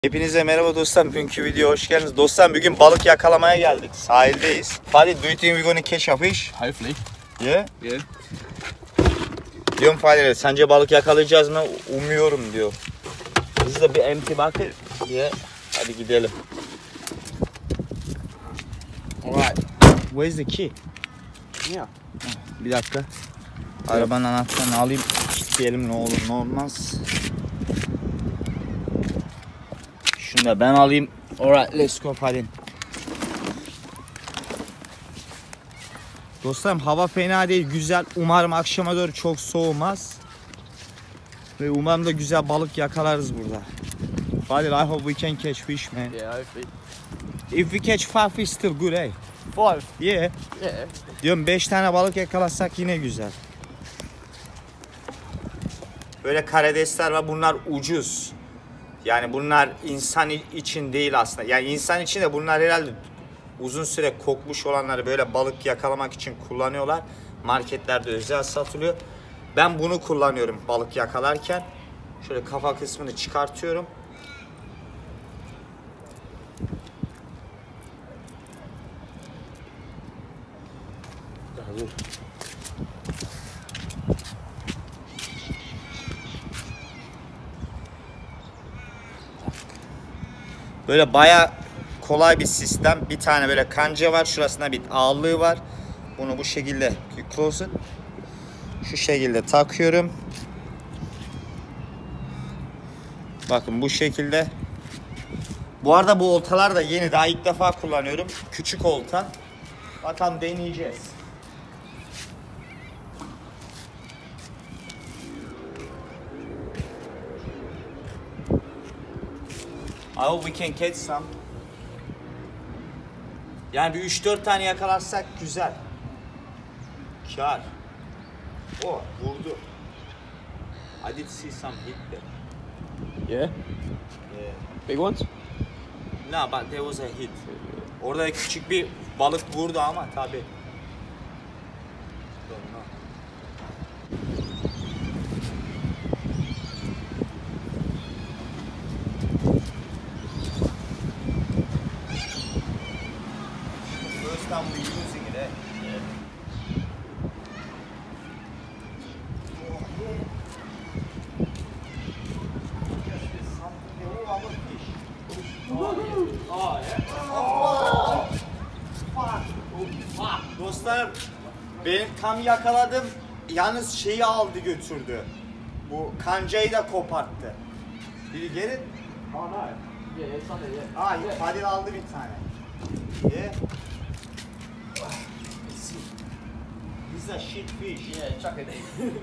Hepinize merhaba dostlar, bugünkü videoya hoş geldiniz. Dostlar bugün balık yakalamaya geldik. Sahildeyiz. Fadi, do you think we're gonna catch a fish? Hopefully. Yeah? Yeah. Diyorum Fadi, sence balık yakalayacağız mı? Umuyorum diyor. This is bir empty bucket. Yeah. Hadi gidelim. Alright. Where's the key? Yeah. Bir dakika. Arabanın anahtarını alayım. Kilitleyelim, ne olur ne olmaz. Şunu da ben alayım. Alright, let's go Fadin. Dostlarım, hava fena değil, güzel. Umarım akşama doğru çok soğumaz. Ve umarım da güzel balık yakalarız burada. Fadil, I hope we can catch fish, man. Yeah, hopefully. If we catch 5 fish still good, eh? 5? Yeah. Yeah. Diyorum 5 tane balık yakalasak yine güzel. Böyle karidesler var, bunlar ucuz. Yani bunlar insan için değil aslında. Yani insan için de bunlar herhalde uzun süre kokmuş olanları böyle balık yakalamak için kullanıyorlar. Marketlerde özel satılıyor. Ben bunu kullanıyorum balık yakalarken. Şöyle kafa kısmını çıkartıyorum. Böyle baya kolay bir sistem. Bir tane böyle kanca var. Şurasında bir ağırlığı var. Bunu bu şekilde close it. Şu şekilde takıyorum. Bakın bu şekilde. Bu arada bu oltalar da yeni. Daha ilk defa kullanıyorum. Küçük olta. Bakalım, deneyeceğiz. I hope we can catch some. Yani bir 3-4 tane yakalarsak güzel. Kar. Oh, vurdu. I did see some hit there. Yeah? Yeah. Big ones? No, but there was a hit. Orada küçük bir balık vurdu ama tabi. First time we're using it, eh? Yeah. Dostlarım, benim tam yakaladım. Yalnız şeyi aldı götürdü. Bu kancayı da koparttı. Biri gelin. Oh no. Yeah, it's on there, yeah. Aa, Fadil aldı bir tane. Yeah. This is a shit fish. Yeah, chuck it.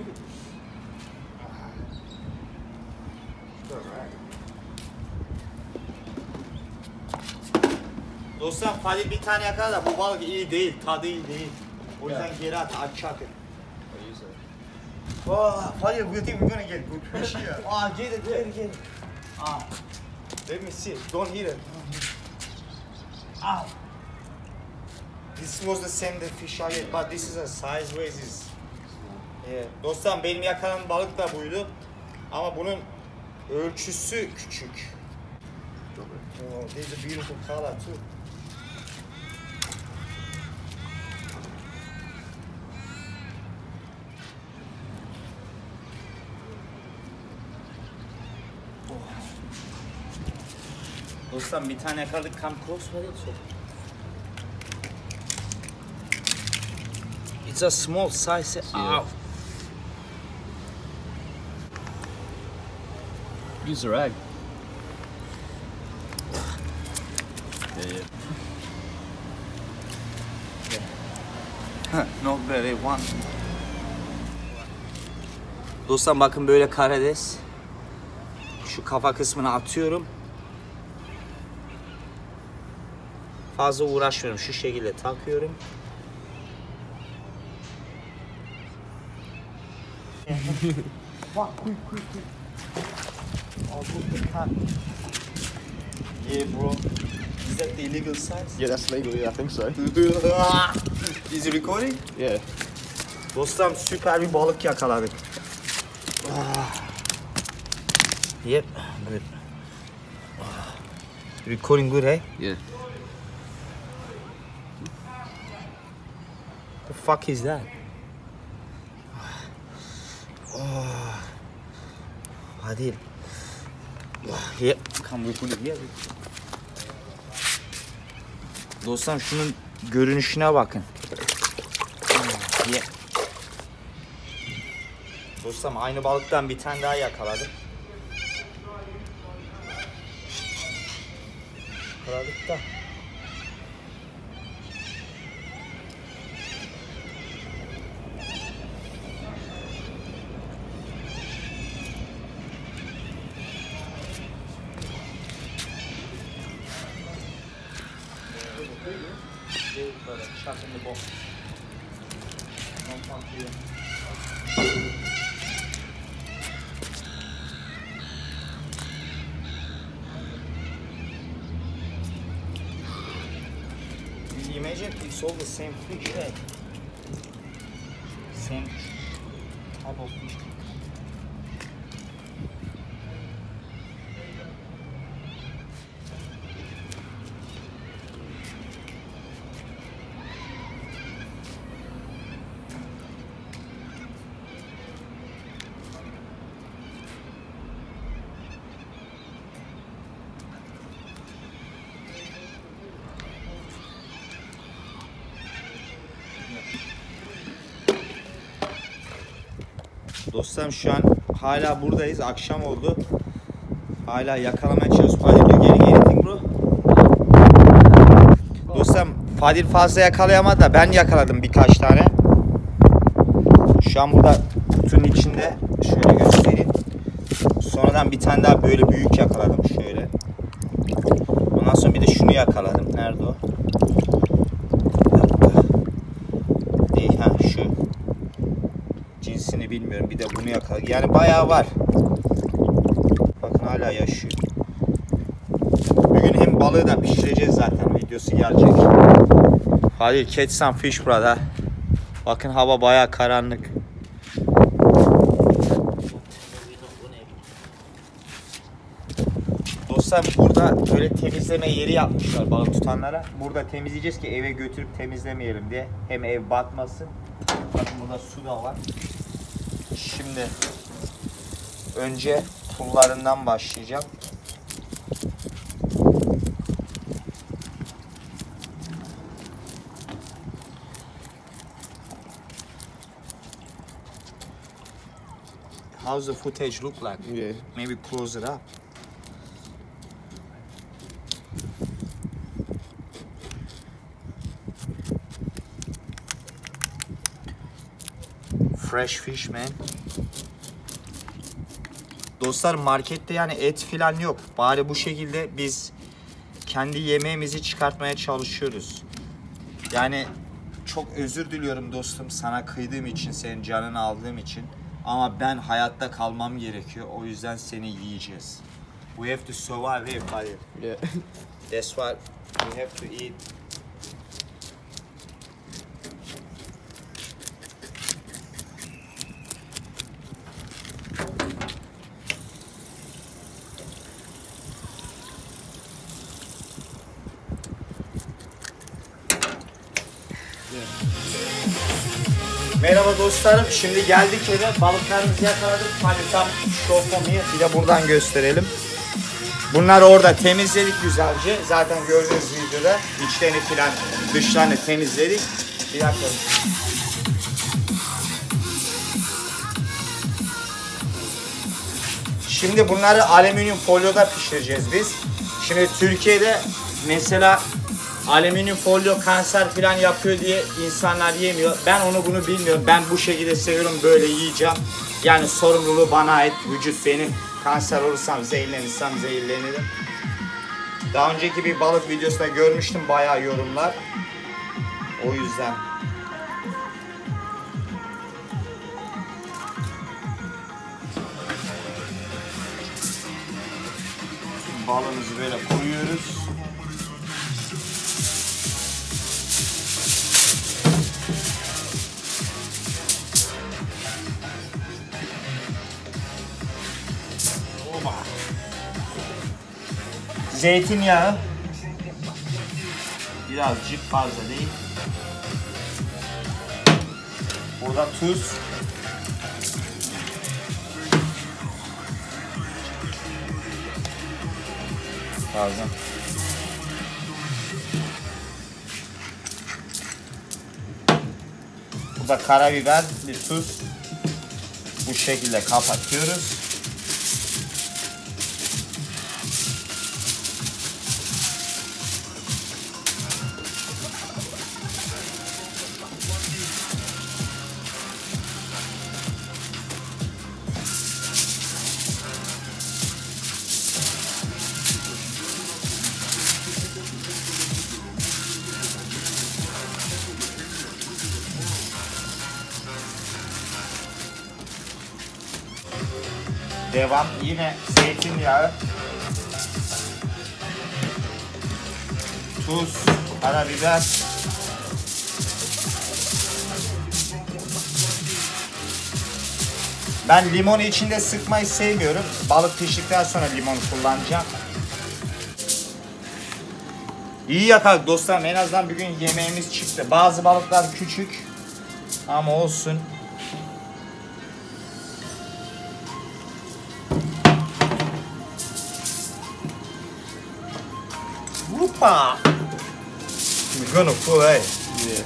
Dostlar, Fadil bir tane yakaladı da bu balık iyi değil, tadı iyi değil. O yüzden geri at, chuck it. Oh, Fadil, we think we're gonna get good fish here. Ah, get it. Ah, let me see. Don't hit it. Ah. This was the same the fish I get, but this is a sideways is. Yeah. Dostlar, benim yakaladığım balık da buydu. Ama bunun ölçüsü küçük. Oh, there's a beautiful color too. Dostlar, bir tane yakaladık. Come close with it. It's a small size. Yeah. Use the rag. Yeah. Not very one. Dostlar, bakın böyle karides. Şu kafa kısmını atıyorum. Fazla uğraşmıyorum. Şu şekilde takıyorum. Bak, quick. I'll put the cut. Yeah, bro. Is that the illegal size? Yeah, that's legal, yeah, I think so. Is it recording? Yeah. Dostlarım, süper bir balık yakaladık. Yep, good. Recording good, eh? Yeah. The fuck is that? Oh. Adil. Here. Come we put it here. Dostlar şunun görünüşüne bakın. Here. Dostum aynı balıktan bir tane daha yakaladım. Yakaladık da. Imagine it's all the same fish, right? Same type of fish. Dostlarım şu an hala buradayız. Akşam oldu. Hala yakalamaya çalışıyoruz. Fadil diyor geri gittin bro. Dostlarım Fadil fazla yakalayamadı da ben yakaladım birkaç tane. Şu an burada kutunun içinde. Şöyle göstereyim. Sonradan bir tane daha böyle büyük yakaladım şöyle. Ondan sonra bir de şunu yakaladım. Nerede o? Değil ha şu. Cinsini bilmiyorum. Bir de bunu yakaladım. Yani bayağı var. Bakın hala yaşıyor. Bugün hem balığı da pişireceğiz zaten. Videosu gelecek. Halil catch some fish brother. Bakın hava bayağı karanlık. Dostlar burada böyle temizleme yeri yapmışlar balık tutanlara. Burada temizleyeceğiz ki eve götürüp temizlemeyelim diye. Hem ev batmasın. Bakın burada su da var. Şimdi önce pullarından başlayacağım. How's the footage look like? Yeah. Maybe close it up. Fresh fish man. Dostlar markette yani et filan yok. Bari bu şekilde biz kendi yemeğimizi çıkartmaya çalışıyoruz. Yani çok özür diliyorum dostum sana kıydığım için, senin canını aldığım için. Ama ben hayatta kalmam gerekiyor. O yüzden seni yiyeceğiz. We have to survive here, buddy. Yeah. That's what we have to eat. Merhaba dostlarım. Şimdi geldik eve. Balıklarımızı yakaladık. Hani tam şofomiye. Bir de buradan gösterelim. Bunları orada temizledik güzelce. Zaten gördüğünüz videoda içlerini filan dışlarını temizledik. Bir dakika. Şimdi bunları alüminyum folyoda pişireceğiz biz. Şimdi Türkiye'de mesela alüminyum folyo kanser falan yapıyor diye insanlar yemiyor. Ben onu bunu bilmiyorum. Ben bu şekilde seviyorum, böyle yiyeceğim. Yani sorumluluğu bana ait. Vücut benim. Kanser olursam, zehirlenirsem zehirlenirim. Daha önceki bir balık videosunda görmüştüm bayağı yorumlar. O yüzden. Balığımızı böyle koyuyoruz. Zeytinyağı. Birazcık fazla değil. Burada tuz. Fazla. Burada karabiber, bir tuz. Bu şekilde kapatıyoruz. Devam, yine zeytinyağı, tuz, karabiber, ben limonu içinde sıkmayı sevmiyorum. Balık piştikten sonra limon kullanacağım. İyi yakaladık dostlarım, en azından bir gün yemeğimiz çıktı. Bazı balıklar küçük ama olsun. Hoppa! We're gonna pull, eh? Yeah.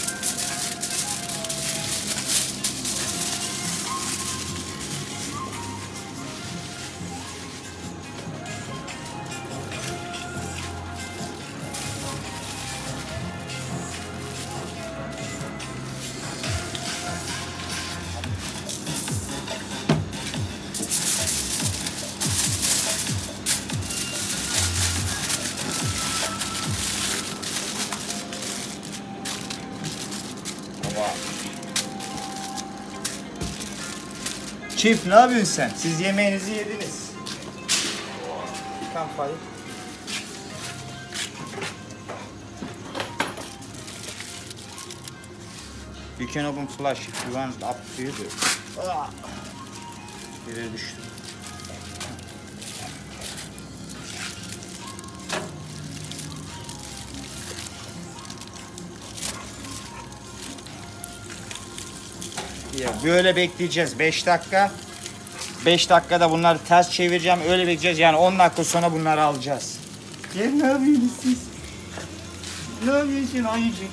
Çift, ne yapıyorsun sen? Siz yemeğinizi yediniz. Kampayı. You can open flash if you want up to you. Yere düştü. Böyle bekleyeceğiz 5 dakika. 5 dakikada bunları ters çevireceğim. Öyle bekleyeceğiz. Yani 10 dakika sonra bunları alacağız. Ya ne yapıyorsunuz siz? Ne yapıyorsun ayıcık?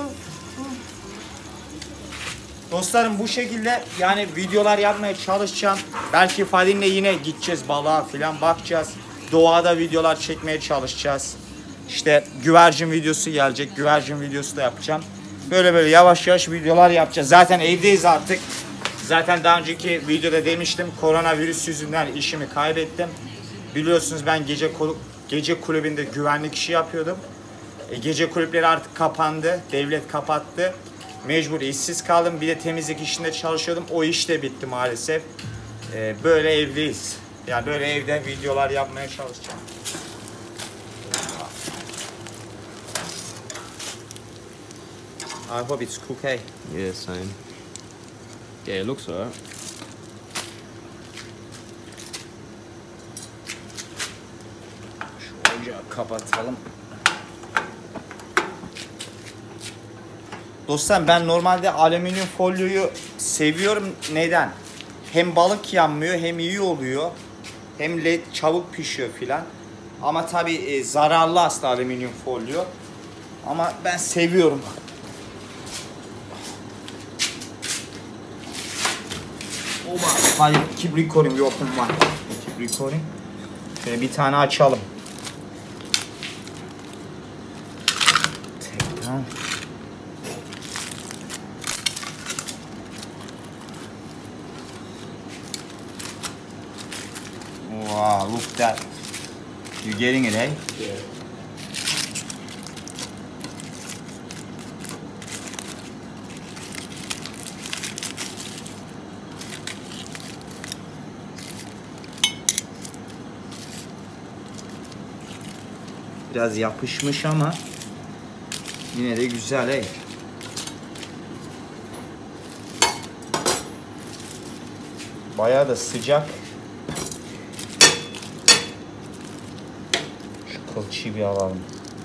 Dostlarım bu şekilde yani videolar yapmaya çalışacağım. Belki Fadil'le yine gideceğiz balığa falan bakacağız. Doğada videolar çekmeye çalışacağız. İşte güvercin videosu gelecek. Güvercin videosu da yapacağım. Böyle yavaş yavaş videolar yapacağız. Zaten evdeyiz artık. Zaten daha önceki videoda demiştim. Koronavirüs yüzünden işimi kaybettim. Biliyorsunuz ben gece kulübünde güvenlik işi yapıyordum. Gece kulüpleri artık kapandı. Devlet kapattı. Mecbur işsiz kaldım. Bir de temizlik işinde çalışıyordum. O iş de bitti maalesef. Böyle evdeyiz. Yani böyle evde videolar yapmaya çalışacağım. I hope it's okay. Yeah, same. Yeah, it looks alright. Şu ocağı kapatalım. Dostlar ben normalde alüminyum folyoyu seviyorum. Neden? Hem balık yanmıyor, hem iyi oluyor. Hem çabuk pişiyor filan. Ama tabi zararlı aslında alüminyum folyo. Ama ben seviyorum. Hadi keep recording, we open one. Keep recording. Şöyle bir tane açalım. Take down. Wow, look at that. You getting it, eh? Yeah. Biraz yapışmış ama yine de güzel, eh? Bayağı da sıcak. kılçığı bir alalım.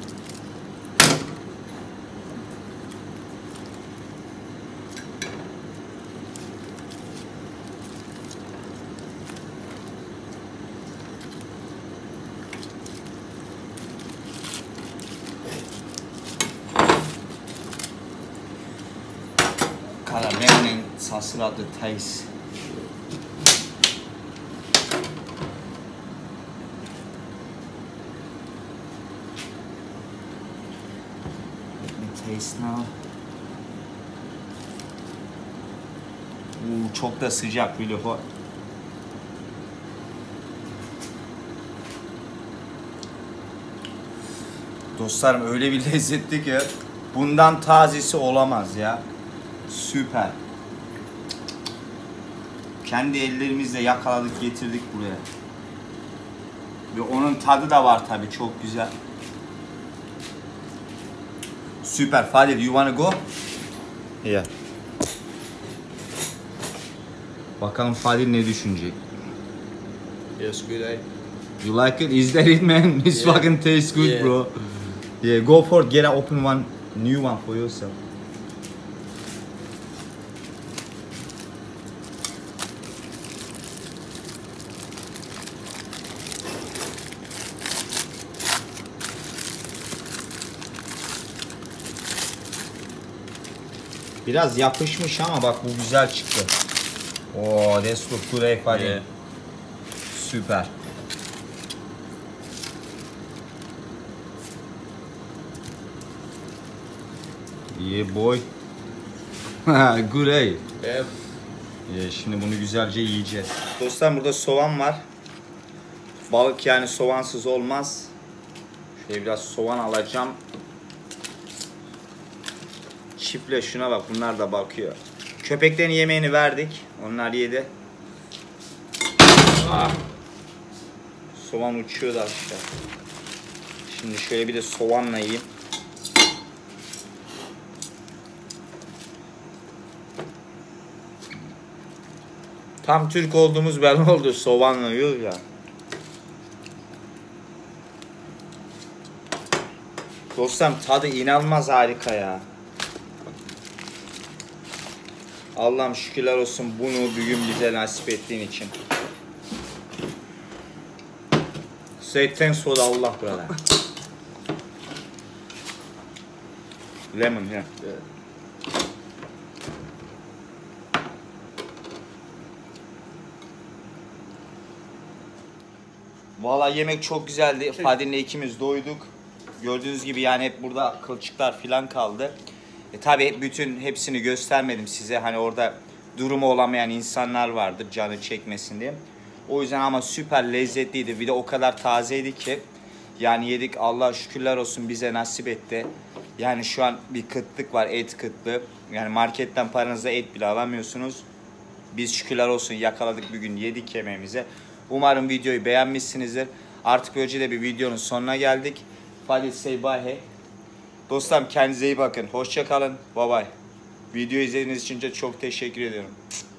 Karamelin sarsıladığı taste. Taste now. Çok da sıcak, really hot. Dostlarım öyle bir lezzetli ki bundan tazesi olamaz ya. Süper. Kendi ellerimizle yakaladık, getirdik buraya. Ve onun tadı da var tabii, çok güzel. Süper. Fadil, you wanna go? Yeah. Bakalım Fadil ne düşünecek? Yes, good, eh? You like it? Is that it, man? It's Yeah. fucking tastes good, Yeah. bro. Yeah, go for it. Get a open one, new one for yourself. Biraz yapışmış ama bak bu güzel çıktı. Oo, that's look good, Fadil. Yeah. Süper. Yeah boy. Good, eh? Yeah. Şimdi bunu güzelce yiyeceğiz. Dostlar burada soğan var. Balık yani soğansız olmaz. Şöyle biraz soğan alacağım. Çiftle şuna bak, bunlar da bakıyor. Köpeklerin yemeğini verdik. Onlar yedi. Ah. Soğan uçuyordu aşağı. Şimdi şöyle bir de soğanla yiyeyim. Tam Türk olduğumuz belli oldu, soğanla yiyor ya. Dostum tadı inanılmaz harika ya. Allah'ım şükürler olsun bunu bugün bize nasip ettiğin için. Say thanks for Allah brother. Lemon yeah. Yeah. Vallahi yemek çok güzeldi. Fadil'le ikimiz doyduk. Gördüğünüz gibi yani hep burada kılçıklar falan kaldı. Tabii bütün hepsini göstermedim size. Hani orada durumu olamayan insanlar vardır canı çekmesin diye. O yüzden ama süper lezzetliydi. Bir de o kadar tazeydi ki. Yani yedik, Allah'a şükürler olsun bize nasip etti. Yani şu an bir kıtlık var, et kıtlığı. Yani marketten paranızla et bile alamıyorsunuz. Biz şükürler olsun yakaladık, bir gün yedik yemeğimize. Umarım videoyu beğenmişsinizdir. Artık böylece de bir videonun sonuna geldik. Fadil say bye. Dostlarım kendinize iyi bakın. Hoşça kalın. Bye bye. Video izlediğiniz için de çok teşekkür ediyorum.